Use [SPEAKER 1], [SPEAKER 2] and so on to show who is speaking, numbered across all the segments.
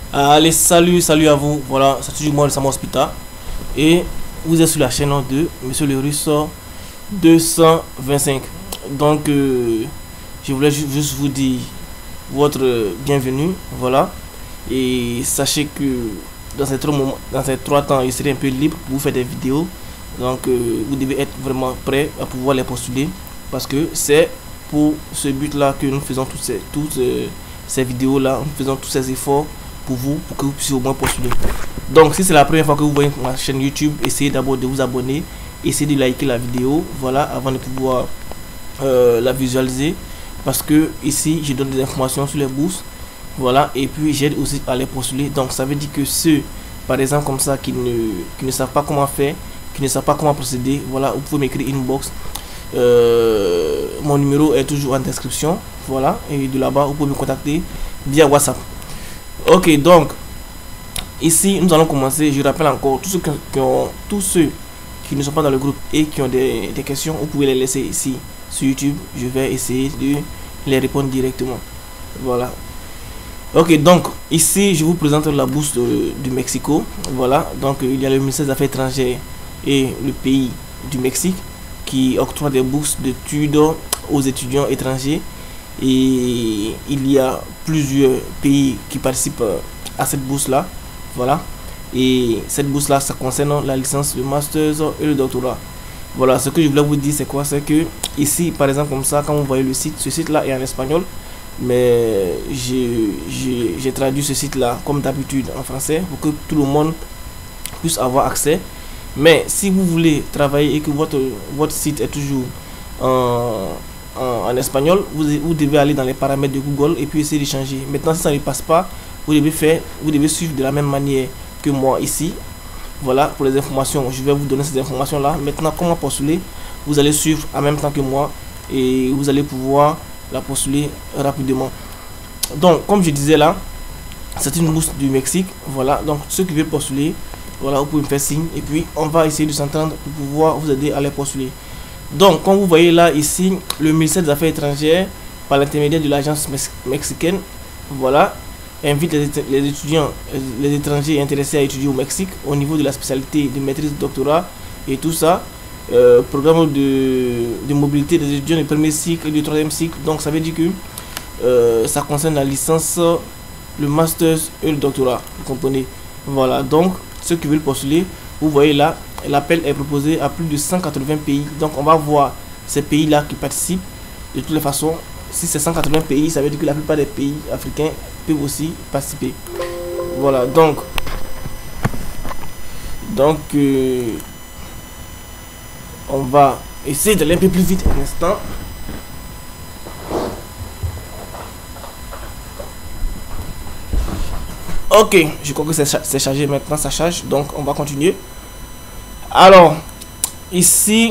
[SPEAKER 1] Allez, salut à vous. Voilà, c'est toujours moi, le Sam Hospital. Et vous êtes sur la chaîne de Monsieur le Russe 225. Donc, je voulais juste vous dire votre bienvenue. Voilà. Et sachez que dans ces 3 temps, il serait un peu libre pour vous faire des vidéos. Donc, vous devez être vraiment prêt à pouvoir les postuler. Parce que c'est pour ce but-là que nous faisons toutes ces vidéos-là. Nous faisons tous ces efforts pour vous, pour que vous puissiez au moins postuler. Donc si c'est la première fois que vous voyez ma chaîne YouTube, essayez d'abord de vous abonner, essayez de liker la vidéo, voilà, avant de pouvoir la visualiser, parce que ici je donne des informations sur les bourses, voilà, et puis j'aide aussi à les postuler. Donc ça veut dire que ceux par exemple comme ça qui ne savent pas comment faire, qui ne savent pas comment procéder, voilà, vous pouvez m'écrire inbox. Mon numéro est toujours en description, voilà, et de là-bas vous pouvez me contacter via WhatsApp. Ok, donc ici nous allons commencer. Je rappelle encore, tous ceux qui ne sont pas dans le groupe et qui ont des questions, vous pouvez les laisser ici sur YouTube. Je vais essayer de les répondre directement. Voilà. Ok, donc ici je vous présente la bourse du Mexico. Voilà, donc il y a le ministère des Affaires étrangères et le pays du Mexique qui octroie des bourses d'études aux étudiants étrangers. Et il y a plusieurs pays qui participent à cette bourse là, voilà. Et cette bourse là, ça concerne la licence, le master et le doctorat. Voilà, ce que je voulais vous dire, c'est quoi? C'est que ici par exemple comme ça, quand vous voyez le site, ce site là est en espagnol, mais j'ai traduit ce site là comme d'habitude en français pour que tout le monde puisse avoir accès. Mais si vous voulez travailler et que votre site est toujours en espagnol, vous devez aller dans les paramètres de Google et puis essayer de changer. Maintenant, si ça ne passe pas, vous devez suivre de la même manière que moi ici. Voilà, pour les informations, je vais vous donner ces informations là. Maintenant, comment postuler? Vous allez suivre en même temps que moi et vous allez pouvoir la postuler rapidement. Donc, comme je disais là, c'est une bourse du Mexique. Voilà, donc ceux qui veulent postuler, voilà, vous pouvez me faire signe et puis on va essayer de s'entendre pour pouvoir vous aider à les postuler. Donc, comme vous voyez là, ici, le ministère des Affaires étrangères, par l'intermédiaire de l'agence mexicaine, voilà, invite les étudiants, les étrangers intéressés à étudier au Mexique au niveau de la spécialité de maîtrise, de doctorat et tout ça. Programme de mobilité des étudiants du premier cycle et du troisième cycle. Donc, ça veut dire que ça concerne la licence, le master et le doctorat. Vous comprenez? Voilà, donc, ceux qui veulent postuler, vous voyez là, l'appel est proposé à plus de 180 pays. Donc on va voir ces pays là qui participent. De toutes les façons, si c'est 180 pays, ça veut dire que la plupart des pays africains peuvent aussi participer. Voilà, donc on va essayer d'aller un peu plus vite un instant. Ok, je crois que c'est chargé maintenant, ça charge, donc on va continuer. Alors, ici,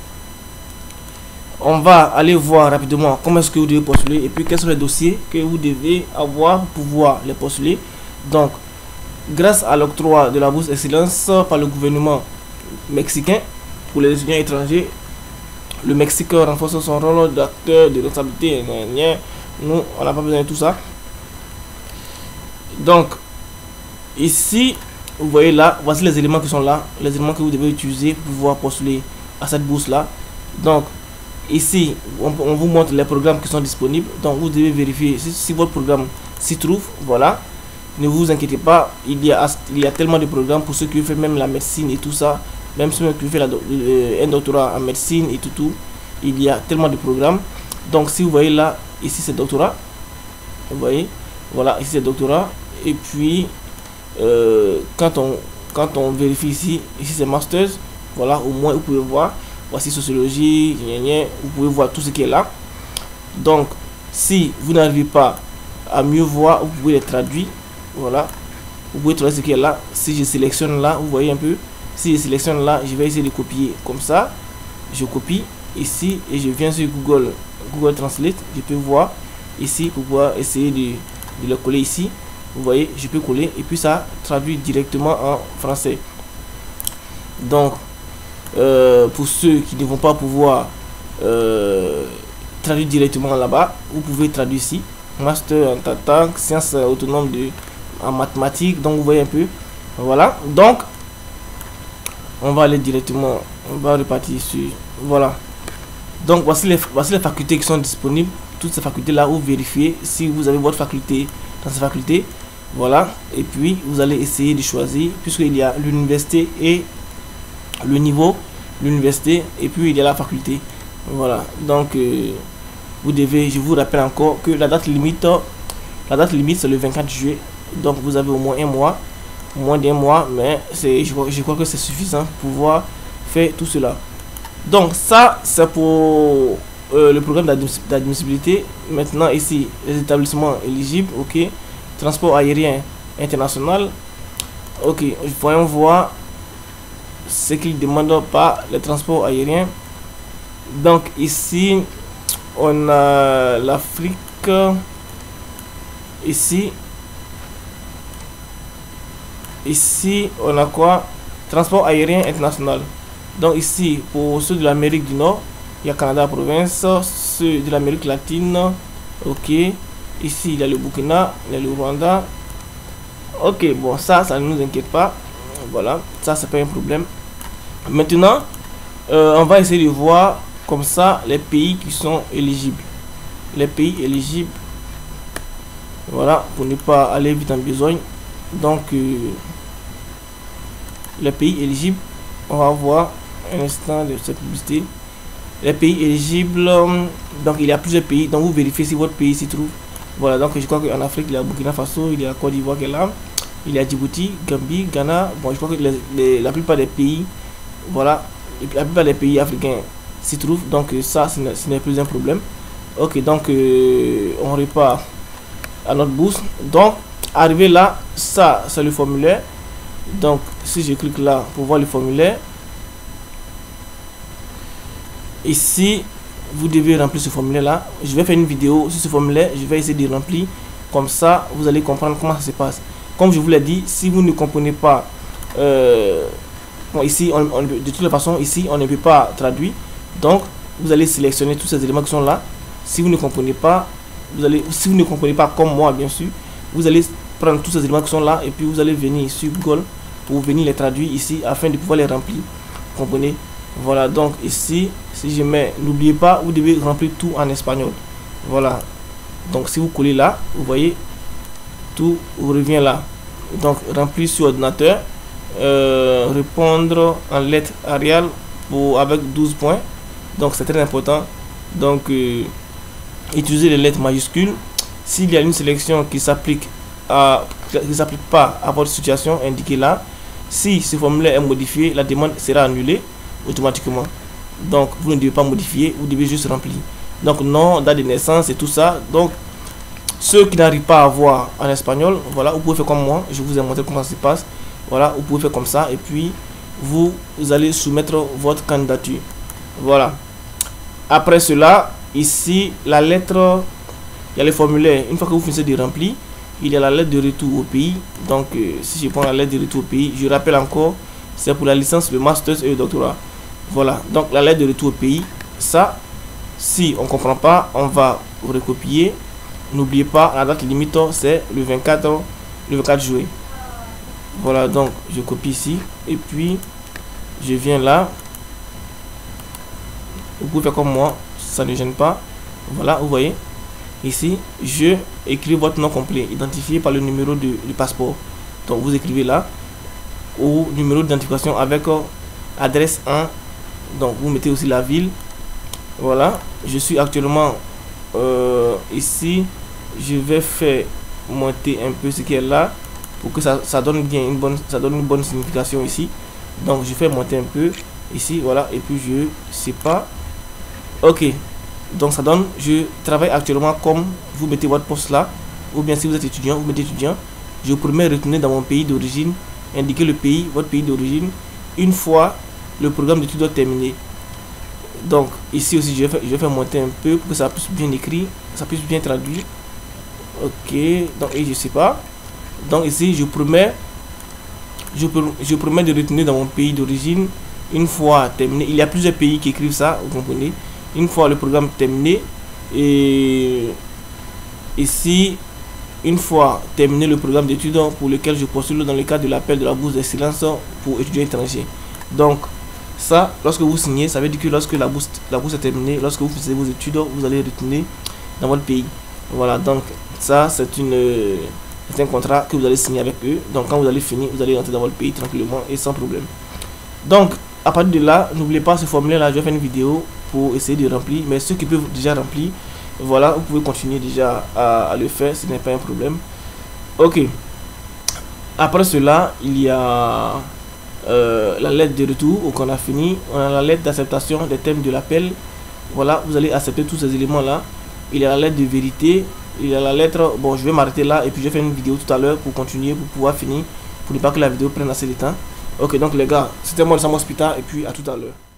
[SPEAKER 1] on va aller voir rapidement comment est-ce que vous devez postuler et puis quels sont les dossiers que vous devez avoir pour pouvoir les postuler. Donc, grâce à l'octroi de la bourse excellence par le gouvernement mexicain pour les étudiants étrangers, le Mexique renforce son rôle d'acteur de responsabilité. Nous, on n'a pas besoin de tout ça. Donc, ici, vous voyez là, voici les éléments qui sont là, les éléments que vous devez utiliser pour pouvoir postuler à cette bourse là. Donc ici on vous montre les programmes qui sont disponibles. Donc vous devez vérifier si votre programme s'y trouve. Voilà, ne vous inquiétez pas, il y a tellement de programmes pour ceux qui font même la médecine et tout ça, même ceux qui font un doctorat en médecine et tout, il y a tellement de programmes. Donc si vous voyez là, ici c'est doctorat, vous voyez, voilà, ici c'est doctorat. Et puis quand on vérifie ici c'est masters, voilà, au moins vous pouvez voir, voici sociologie, vous pouvez voir tout ce qui est là. Donc si vous n'arrivez pas à mieux voir, vous pouvez les traduire, voilà, vous pouvez trouver ce qui est là. Si je sélectionne là, vous voyez un peu, si je sélectionne là, je vais essayer de copier comme ça, je copie ici et je viens sur Google Translate, je peux voir ici pour pouvoir essayer de le coller ici. Vous voyez, je peux coller et puis ça traduit directement en français. Donc pour ceux qui ne vont pas pouvoir traduire directement là-bas, vous pouvez traduire ici master en tant que sciences autonomes de en mathématiques. Donc vous voyez un peu. Voilà. Donc on va aller directement. On va repartir sur. Voilà. Donc voici les facultés qui sont disponibles. Toutes ces facultés là, vous vérifiez si vous avez votre faculté dans ces facultés. Voilà. Et puis vous allez essayer de choisir, puisqu'il y a l'université et le niveau, l'université, et puis il y a la faculté. Voilà. Donc vous devez, je vous rappelle encore que la date limite c'est le 24 juillet. Donc vous avez au moins un mois, moins d'un mois, mais je crois que c'est suffisant pour pouvoir faire tout cela. Donc ça c'est pour le programme d'admissibilité. Maintenant ici les établissements éligibles. Ok, transport aérien international. Ok, voyons voir ce qu'ils demandent par les transports aériens. Donc ici on a l'Afrique. Ici on a quoi? Transport aérien international. Donc ici pour ceux de l'Amérique du Nord, il y a Canada province. Ceux de l'Amérique latine, ok, ici il y a le Burkina, il y a le Rwanda. Ok, bon, ça ne nous inquiète pas. Voilà, ça c'est pas un problème. Maintenant on va essayer de voir comme ça les pays qui sont éligibles. Les pays éligibles, voilà, pour ne pas aller vite en besogne. Donc les pays éligibles, on va voir un instant de cette publicité. Les pays éligibles, donc il y a plusieurs pays, donc vous vérifiez si votre pays s'y trouve. Voilà, donc je crois qu'en Afrique il y a Burkina Faso, il y a Côte d'Ivoire qui est là, il y a Djibouti, Gambie, Ghana. Bon, je crois que la plupart des pays, voilà, la plupart des pays africains s'y trouvent, donc ça ce n'est plus un problème. Ok, donc on repart à notre bourse. Donc arrivé là, ça c'est le formulaire. Donc si je clique là pour voir le formulaire, ici vous devez remplir ce formulaire là. Je vais faire une vidéo sur ce formulaire, je vais essayer de remplir, comme ça vous allez comprendre comment ça se passe. Comme je vous l'ai dit, si vous ne comprenez pas bon, ici de toute façon ici on ne peut pas traduire, donc vous allez sélectionner tous ces éléments qui sont là. Si vous ne comprenez pas, si vous ne comprenez pas comme moi bien sûr, vous allez prendre tous ces éléments qui sont là et puis vous allez venir sur Google pour venir les traduire ici afin de pouvoir les remplir. Vous comprenez? Voilà, donc ici si je mets, n'oubliez pas, vous devez remplir tout en espagnol. Voilà, donc si vous collez là, vous voyez tout revient là. Donc remplir sur ordinateur, répondre en lettres Arial avec 12 points, donc c'est très important. Donc utiliser les lettres majuscules. S'il y a une sélection qui s'applique pas à votre situation, indiquez là. Si ce formulaire est modifié, la demande sera annulée automatiquement. Donc vous ne devez pas modifier, vous devez juste remplir. Donc nom, date de naissance et tout ça. Donc ceux qui n'arrivent pas à voir en espagnol, voilà, vous pouvez faire comme moi, je vous ai montré comment ça se passe. Voilà, vous pouvez faire comme ça et puis vous allez soumettre votre candidature. Voilà. Après cela, ici la lettre, il y a le formulaire. Une fois que vous finissez de remplir, il y a la lettre de retour au pays. Donc si je prends la lettre de retour au pays, je rappelle encore, c'est pour la licence, le master et le doctorat. Voilà, donc la lettre de retour au pays, ça, si on comprend pas, on va recopier. N'oubliez pas, la date limite c'est le 24 juillet. Voilà, donc je copie ici et puis je viens là. Vous pouvez faire comme moi, ça ne gêne pas. Voilà, vous voyez ici, je écris votre nom complet identifié par le numéro du passeport. Donc vous écrivez là, ou numéro d'identification avec adresse 1. Donc vous mettez aussi la ville. Voilà, je suis actuellement ici. Je vais faire monter un peu ce qui est là pour que ça donne bien une bonne signification ici. Donc je fais monter un peu ici, voilà, et puis je sais pas. Ok, donc ça donne, je travaille actuellement comme vous mettez votre poste là, ou bien si vous êtes étudiant, vous mettez étudiant. Je promets retourner dans mon pays d'origine, indiquer le pays, votre pays d'origine, une fois le programme d'études terminé. Donc ici aussi je vais faire monter un peu pour que ça puisse bien écrire, ça puisse bien traduire. Ok, donc et je sais pas. Donc ici je promets de retourner dans mon pays d'origine une fois terminé. Il y a plusieurs pays qui écrivent ça, vous comprenez. Une fois le programme terminé, et ici une fois terminé le programme d'études pour lequel je postule dans le cadre de l'appel de la bourse d'excellence pour étudiants étrangers. Donc ça, lorsque vous signez, ça veut dire que lorsque la bourse est terminée, lorsque vous faisiez vos études, vous allez retourner dans votre pays. Voilà, donc ça c'est un contrat que vous allez signer avec eux. Donc quand vous allez finir, vous allez rentrer dans votre pays tranquillement et sans problème. Donc à partir de là, n'oubliez pas ce formulaire là, je vais faire une vidéo pour essayer de remplir. Mais ceux qui peuvent déjà remplir, voilà, vous pouvez continuer déjà à le faire, ce n'est pas un problème. Ok, après cela, il y a la lettre de retour qu'on a fini. On a la lettre d'acceptation des thèmes de l'appel. Voilà, vous allez accepter tous ces éléments là. Il y a la lettre de vérité, il y a la lettre, bon je vais m'arrêter là et puis je vais faire une vidéo tout à l'heure pour continuer, pour pouvoir finir, pour ne pas que la vidéo prenne assez de temps. Ok, donc les gars, c'était moi le Sam Hospital et puis à tout à l'heure.